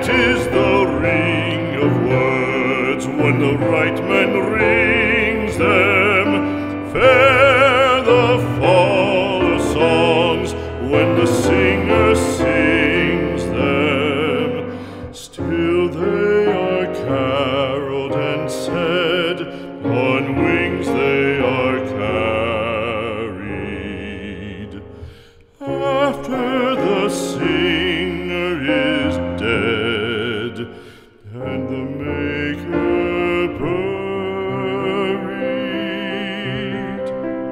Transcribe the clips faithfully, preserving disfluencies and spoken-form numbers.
Sweet is the ring of words when the right man rings them. Fair the fall of songs when the singer sings them. Still they are caroled and said, on wings they are carried. After the singer is dead and the maker buried,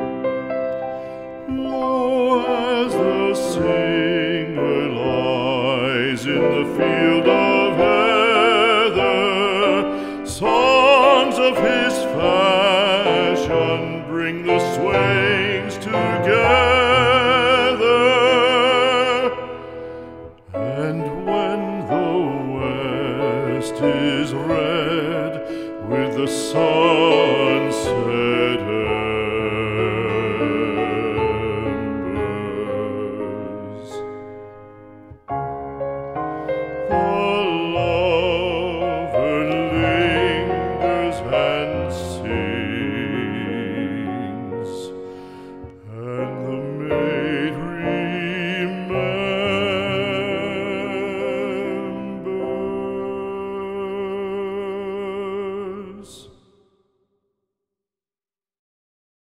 lo, as the singer lies in the field of heather, songs of his fashion bring the swains together. And when the west is red with the sun